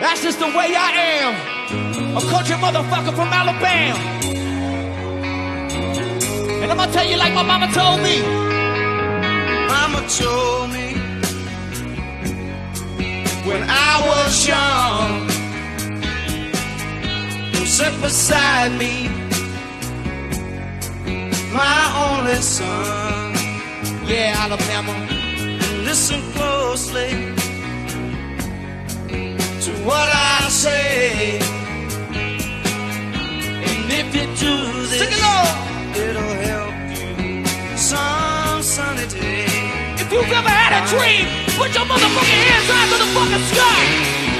That's just the way I am. A country motherfucker from Alabama. And I'm gonna tell you like my mama told me. Mama told me when I was young, you sat beside me, my only son. Yeah, Alabama. Listen closely to what I say, and if you do this, sing along. It'll help you some sunny day. If you've ever had a dream, put your motherfucking hands out to the fucking sky.